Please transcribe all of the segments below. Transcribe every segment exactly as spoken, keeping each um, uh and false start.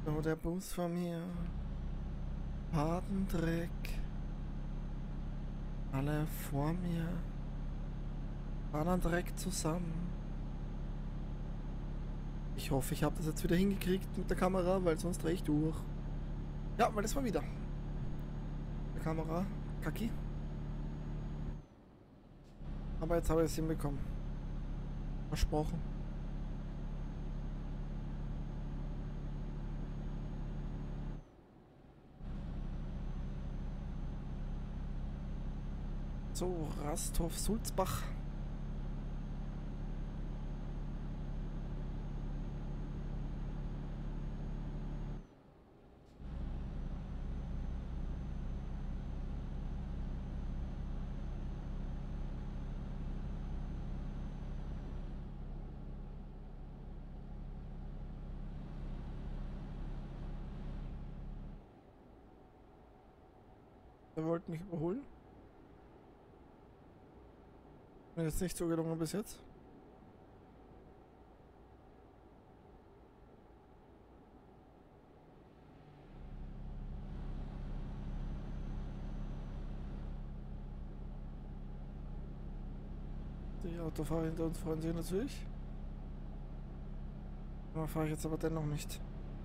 So, der Bus von mir. Padendreck. Alle vor mir. Padendreck zusammen. Ich hoffe, ich habe das jetzt wieder hingekriegt mit der Kamera, weil sonst drehe ich durch. Ja, weil das war wieder. Die Kamera. Kacki. Aber jetzt habe ich es hinbekommen. Versprochen. So, Rasthof-Sulzbach. Er wollte mich überholen. Mir ist nicht so gelungen bis jetzt. Die Autofahrer hinter uns freuen sich natürlich. Da fahre ich jetzt aber dennoch nicht.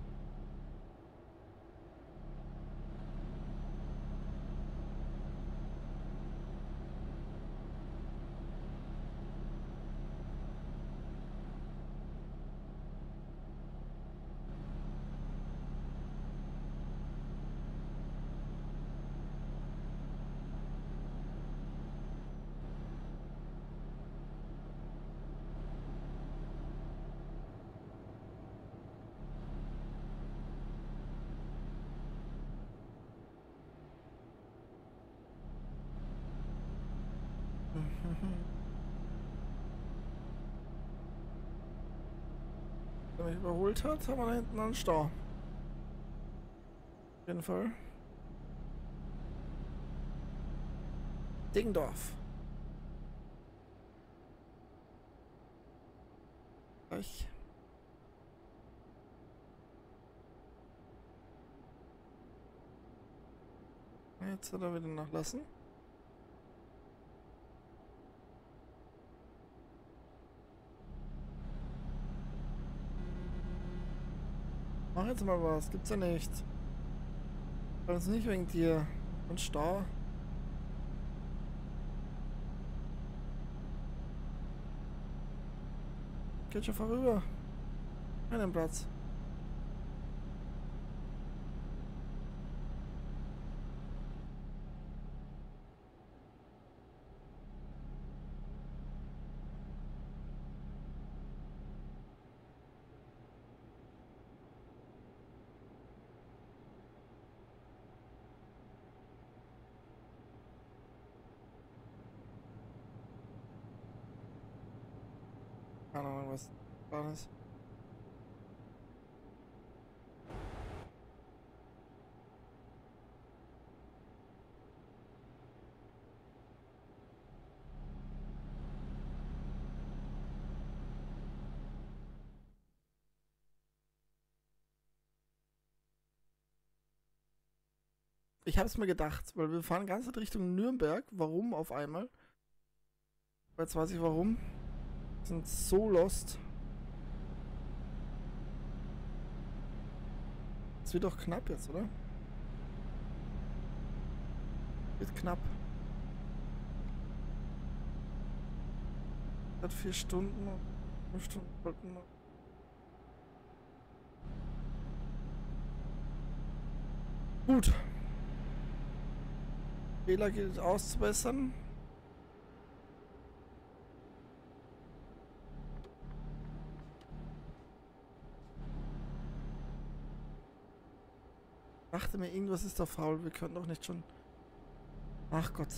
Wenn er mich überholt hat, haben wir da hinten einen Stau. Auf jeden Fall. Dingdorf. Gleich. Jetzt hat er wieder nachlassen. Mach jetzt mal was, gibt's ja nicht. Weil uns nicht wegen dir und Stau. Geht schon vorüber. Keinen Platz. Keine Ahnung, was dran ist. Ich habe es mir gedacht, weil wir fahren ganz in Richtung Nürnberg. Warum auf einmal? Jetzt weiß ich warum. Wir sind so lost. Es wird doch knapp jetzt, oder? Wird knapp. Seit vier Stunden, fünf Stunden wollten noch. Gut. Fehler gilt auszubessern. Ich dachte mir, irgendwas ist da faul. Wir können doch nicht schon. Ach Gott.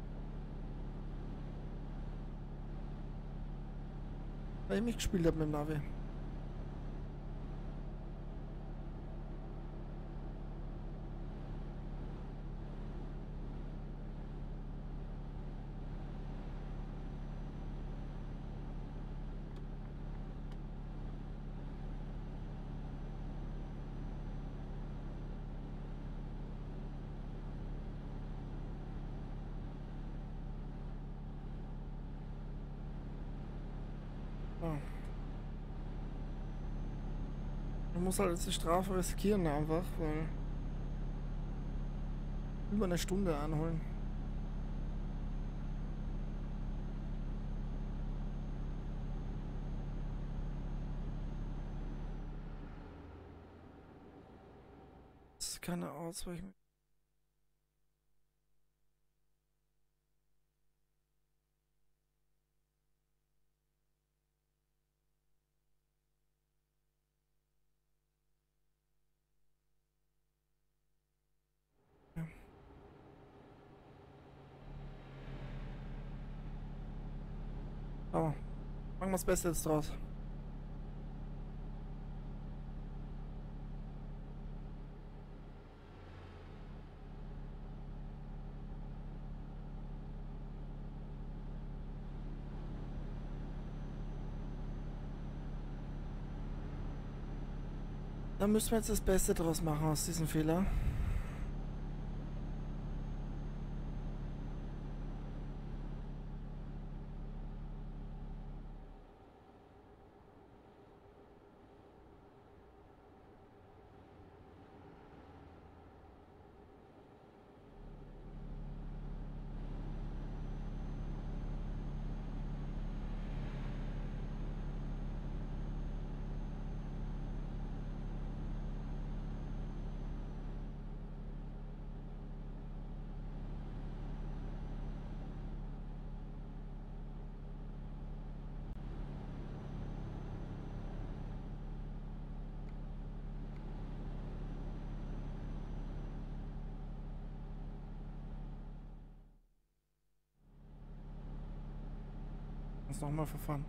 Weil ich mich gespielt habe mit dem Navi. Ja. Man muss halt jetzt die Strafe riskieren einfach, weil über eine Stunde einholen. Das ist keine Ausweichung. Ja. Aber machen wir das Beste jetzt draus. Dann müssen wir jetzt das Beste draus machen aus diesem Fehler. Das nochmal verfahren.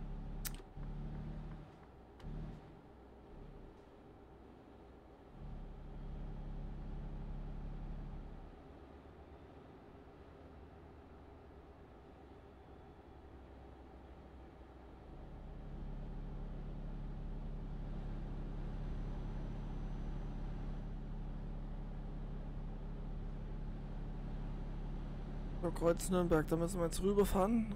So, Kreuz Nürnberg, da müssen wir jetzt rüberfahren.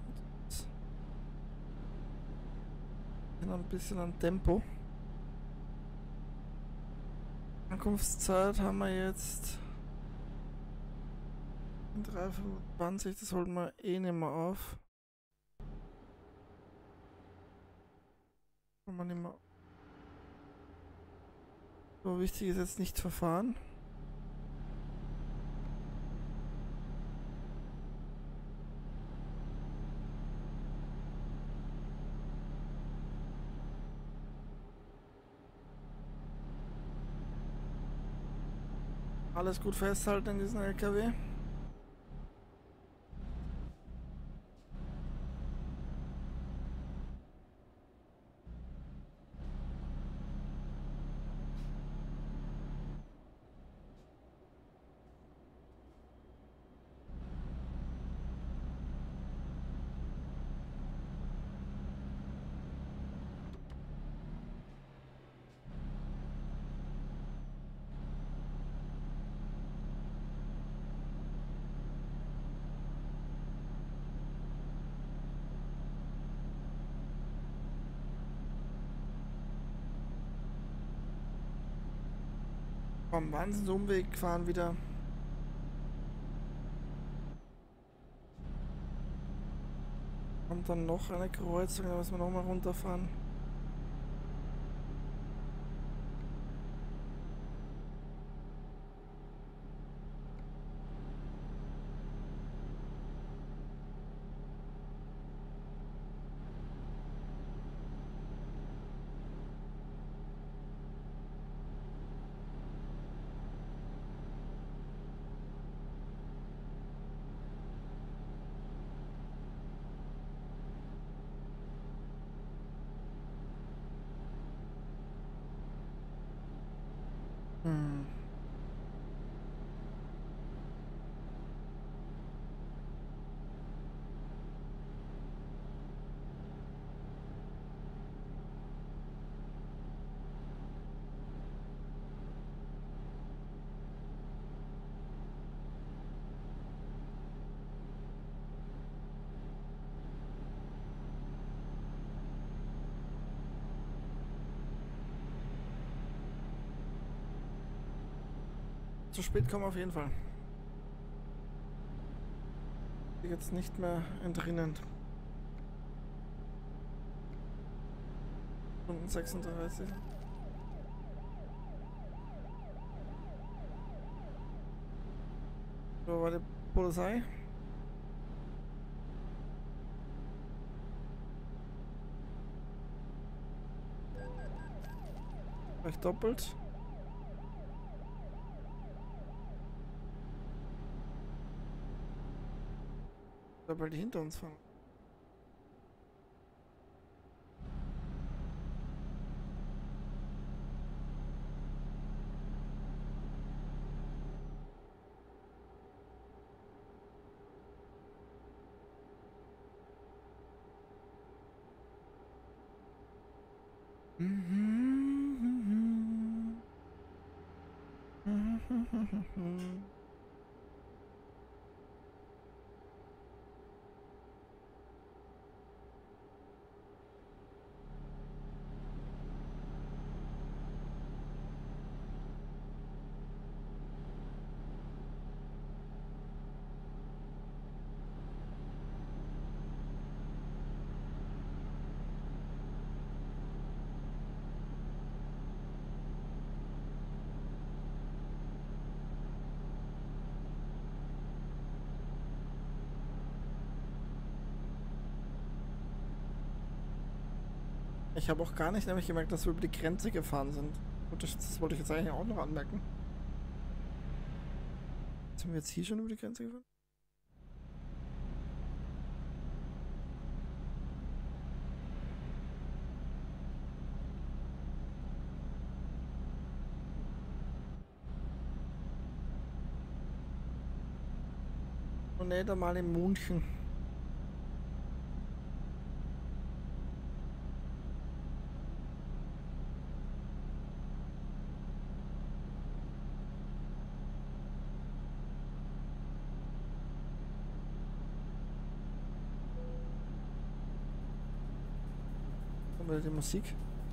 Und ein bisschen an Tempo. Ankunftszeit haben wir jetzt drei Uhr fünfundzwanzig, das holen wir eh nicht mehr auf. Holen wir nicht mehr. So wichtig ist jetzt nicht verfahren. Alles gut festhalten in diesem L K W. Vom Wahnsinnsumweg fahren wieder. Kommt dann noch eine Kreuzung, da müssen wir nochmal runterfahren. Hm. Zu spät kommen auf jeden Fall. Jetzt nicht mehr entrinnen. Stunden sechsunddreißig. So war die Polizei. Vielleicht doppelt. Weil die hinter uns fahren. Ich habe auch gar nicht nämlich gemerkt, dass wir über die Grenze gefahren sind. Und das, das wollte ich jetzt eigentlich auch noch anmerken. Sind wir jetzt hier schon über die Grenze gefahren? Und nicht einmal in München. Oder die Musik.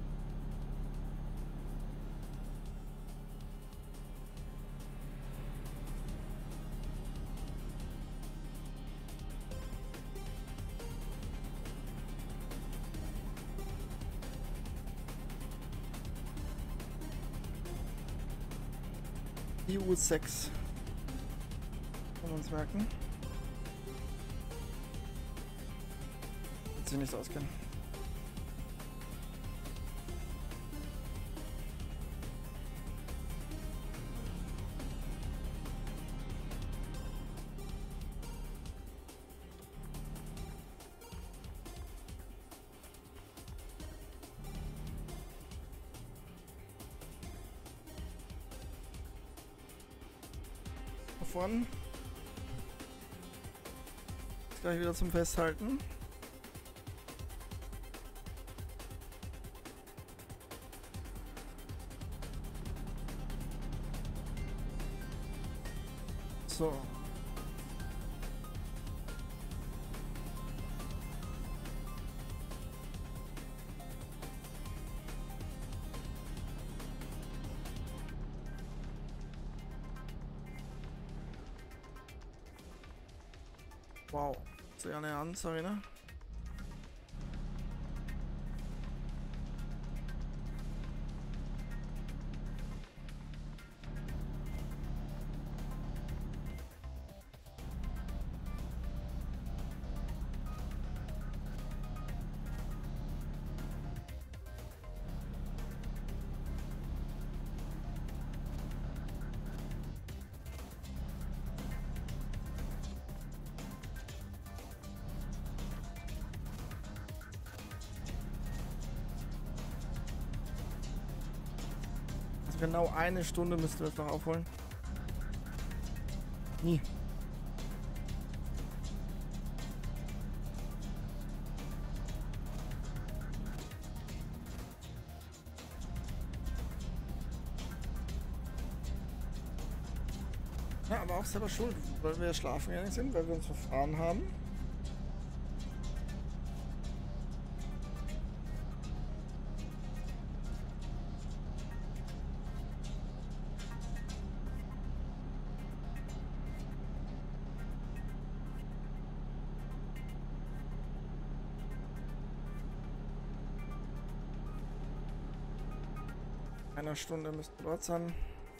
I U sechs. Können wir uns merken. Wird sich nicht auskennen. Von gleich wieder zum Festhalten. So. Wow, sehr eine Ansage, ne? Genau eine Stunde müssten wir es noch aufholen. Nie. Ja, aber auch selber schuld, weil wir schlafen gegangen sind, weil wir uns verfahren haben. einer Stunde müssten wir dort sein.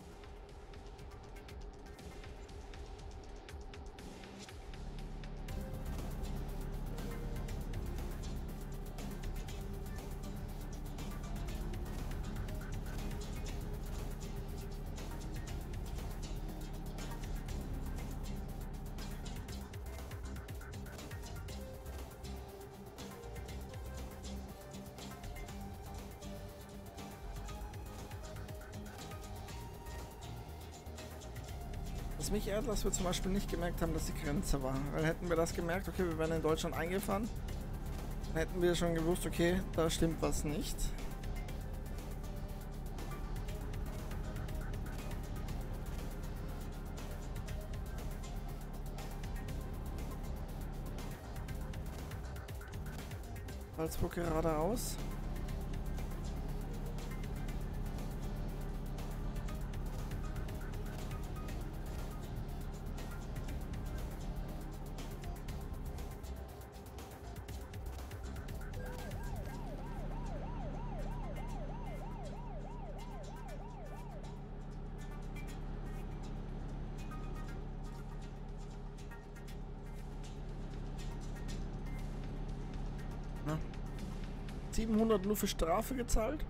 Was mich ärgert, dass wir zum Beispiel nicht gemerkt haben, dass die Grenze war. Weil hätten wir das gemerkt, okay, wir werden in Deutschland eingefahren, dann hätten wir schon gewusst, okay, da stimmt was nicht. Salzburg gerade raus. siebenhundert nur für Strafe gezahlt?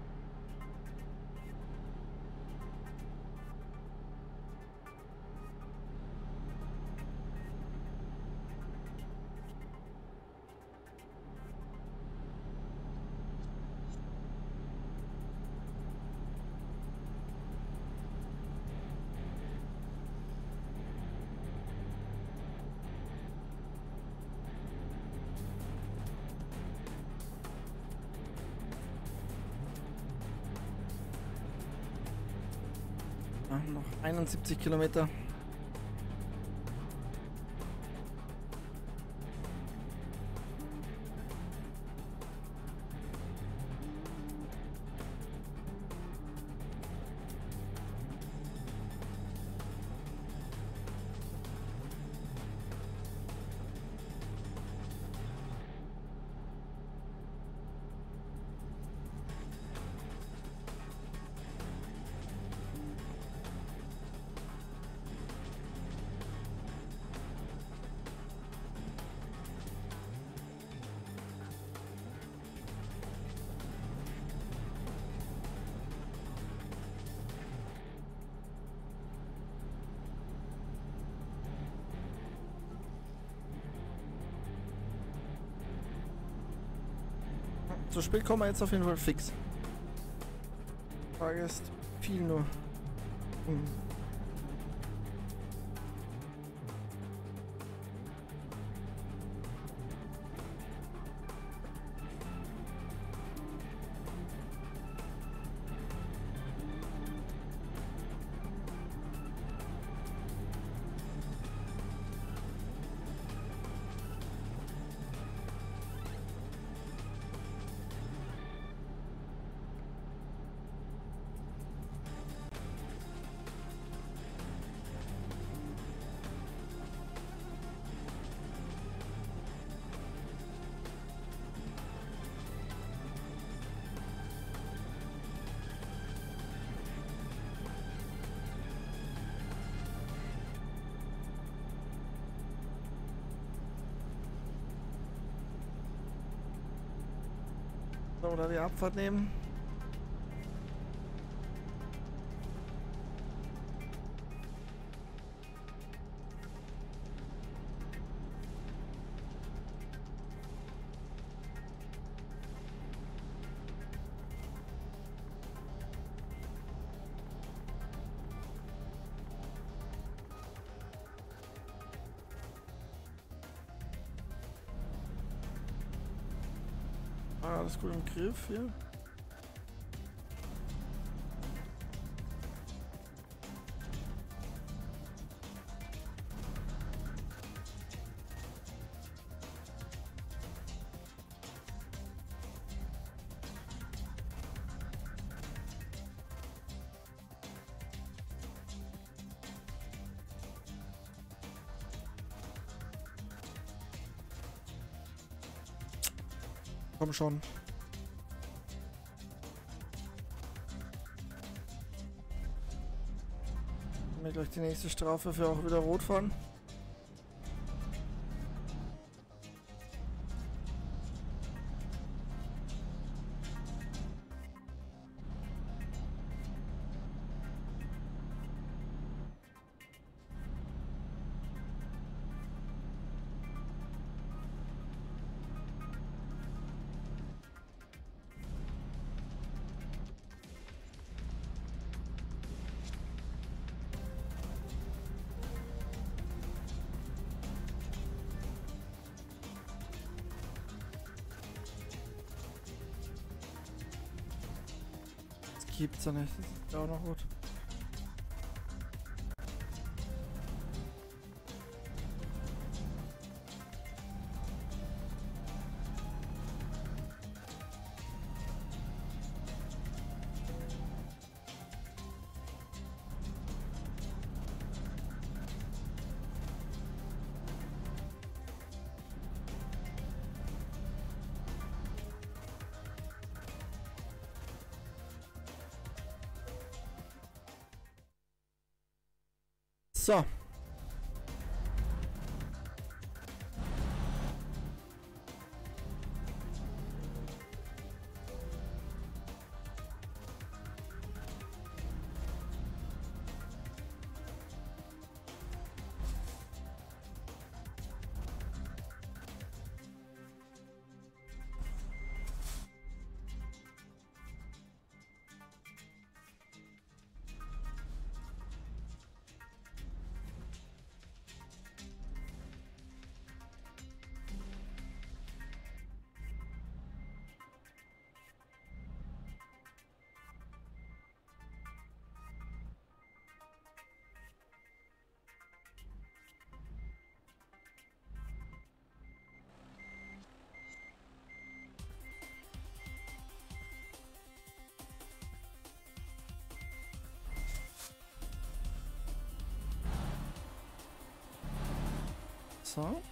Noch einundsiebzig Kilometer. Zu spät kommen wir jetzt auf jeden Fall fix. Die Frage ist viel nur. Hm. So, oder die Abfahrt nehmen. Ah, alles gut im Griff hier. Komm schon. Mir gleich die nächste Strafe für auch wieder rot fahren. Gibt's ja nicht. Das ist ja auch noch gut. So. So.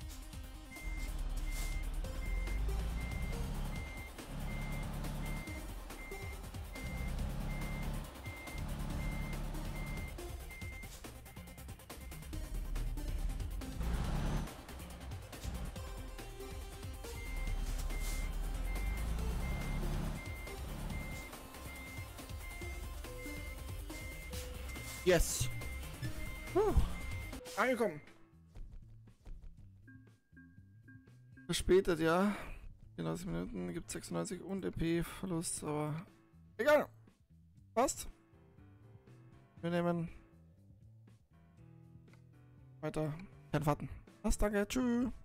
Yes. Puh. Angekommen. Verspätet, ja. vierundneunzig Minuten, gibt sechsundneunzig und E P-Verlust, aber egal. Passt. Wir nehmen weiter. Kein Fahrten. Passt, danke. Tschüss.